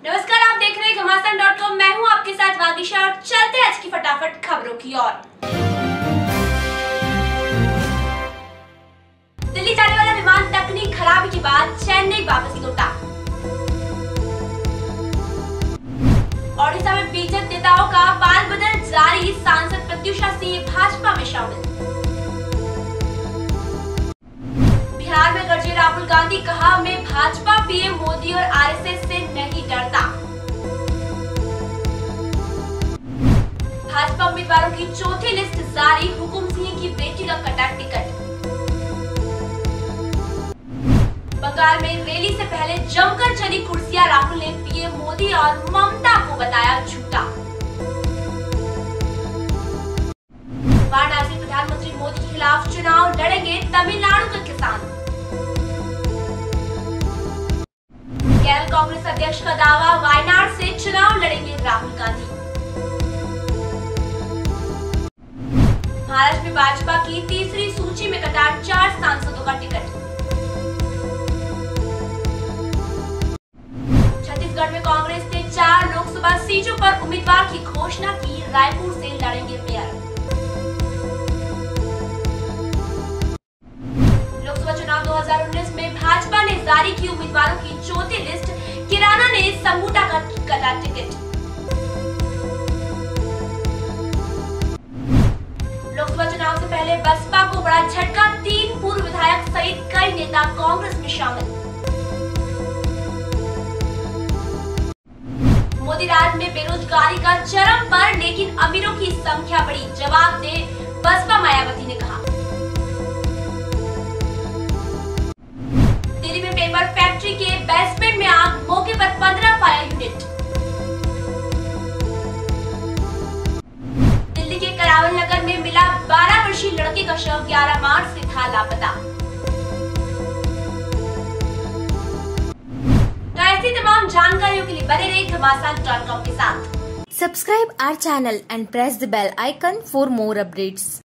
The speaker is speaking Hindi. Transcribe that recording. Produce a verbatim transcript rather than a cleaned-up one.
नमस्कार, आप देख रहे हैं घमासान डॉट कॉम। मैं हूं आपके साथ वागिशा और चलते हैं आज की फटाफट खबरों की ओर। दिल्ली जाने वाला विमान तकनीक खराबी के बाद चेन्नई वापस लौटा। ओडिशा में बीजेपी नेताओं का बाल बदल जारी, सांसद प्रत्युषा सिंह भाजपा में शामिल। बिहार में गरजे राहुल गांधी, कहा मैं भाजपा, पीएम मोदी और आरएसएस से नहीं डरता। भाजपा उम्मीदवारों की चौथी लिस्ट जारी, हुकुम सिंह की बेटी का कटा टिकट। बंगाल में रैली से पहले जमकर चली कुर्सियां, राहुल ने पीएम मोदी और ममता को बताया झूठा। वाराणसी प्रधानमंत्री मोदी के खिलाफ चुनाव लड़ेंगे तमिलनाडु के किसान। केरल कांग्रेस अध्यक्ष का दावा, वायनाड से चुनाव लड़ेंगे राहुल गांधी। महाराष्ट्र में भाजपा की तीसरी सूची में कटा चार सांसदों का टिकट। छत्तीसगढ़ में कांग्रेस ने चार लोकसभा सीटों पर उम्मीदवार की घोषणा की, रायपुर से लड़ेंगे मेयर। लोकसभा चुनाव दो हज़ार उन्नीस में भाजपा ने जारी की उम्मीदवारों की चौथी लिस्ट, किराना ने समूटा का कटा टिकट। लोकसभा चुनाव से पहले बसपा को बड़ा झटका, तीन पूर्व विधायक सहित कई नेता कांग्रेस में शामिल। मोदी राज में बेरोजगारी का चरम पर, लेकिन अमीरों की संख्या बढ़ी, जवाब दे बसपा मायावती ने कहा। दिल्ली में पेपर फैक्ट्री के बेसमेंट में आग, मौके पर पंद्रह फायर यूनिट। दिल्ली के करावल नगर में मिला बारह वर्षीय लड़के का शव, ग्यारह मार्च से था लापता। तो ऐसी तमाम जानकारियों के लिए बने रहिए घमासान डॉट कॉम के साथ। Subscribe our channel and press the bell icon for more updates.